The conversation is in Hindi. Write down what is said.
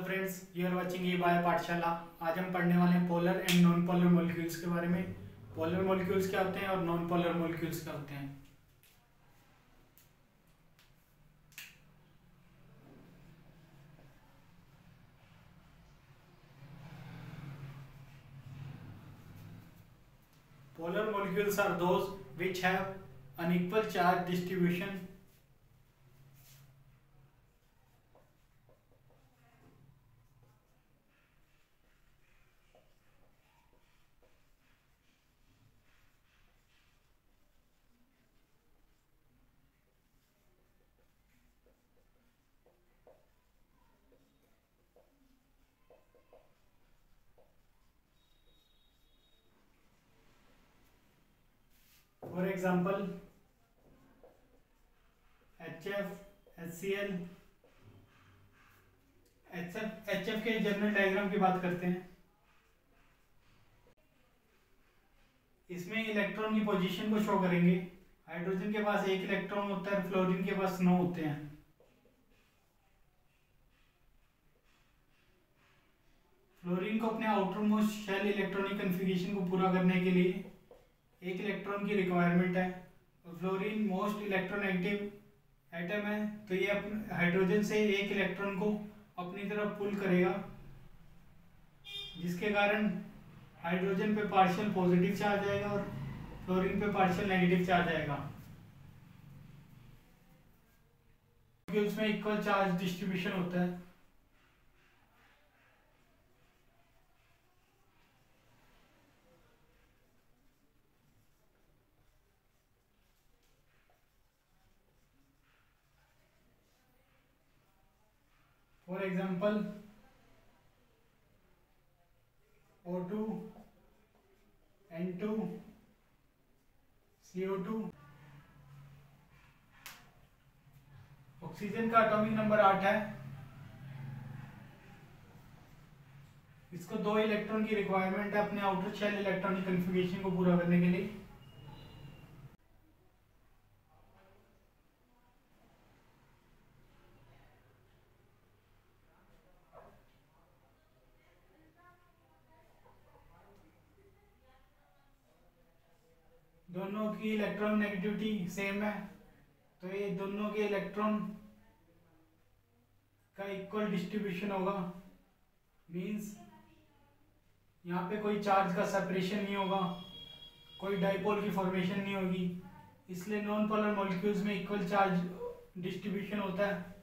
Friends, you are watching E bio Pathshala. आज हम पढ़ने वाले हैं polar and non polar molecules के बारे में। पोलर मॉलिक्यूल्स क्या होते हैं और नॉन पोलर मॉलिक्यूल्स क्या होते हैं। Polar molecules are those which have unequal charge distribution for example HF, HCl, HF के जनरल डायग्राम की बात करते हैं। इसमें इलेक्ट्रॉन की पोजीशन को शो करेंगे। हाइड्रोजन के पास एक इलेक्ट्रॉन होता है, फ्लोरीन के पास 9 होते हैं। फ्लोरीन को अपने outermost shell electronic configuration को पूरा करने के लिए एक इलेक्ट्रॉन की रिक्वायरमेंट है। फ्लोरीन मोस्ट इलेक्ट्रोनेगेटिव एटम है, तो ये अपने हाइड्रोजन से एक इलेक्ट्रॉन को अपनी तरफ पुल करेगा, जिसके कारण हाइड्रोजन पे पार्शियल पॉजिटिव चार्ज आएगा और फ्लोरीन पे पार्शियल नेगेटिव चार्ज आएगा। उसमें इक्वल चार्ज डिस्ट्रीब्यूशन होता है। For example, O2, N2, CO2। Oxygen का एटॉमिक नंबर 8 है। इसको 2 इलेक्ट्रॉन की रिक्वायरमेंट है अपने आउटर शेल इलेक्ट्रॉनिक कन्फिगरेशन को पूरा करने के लिए। दोनों की इलेक्ट्रॉन नेगेटिविटी सेम है, तो ये दोनों के इलेक्ट्रॉन का इक्वल डिस्ट्रीब्यूशन होगा। मींस यहाँ पे कोई चार्ज का सेपरेशन नहीं होगा, कोई डाइपोल की फॉर्मेशन नहीं होगी। इसलिए नॉन पोलर मॉलिक्यूल्स में इक्वल चार्ज डिस्ट्रीब्यूशन होता है।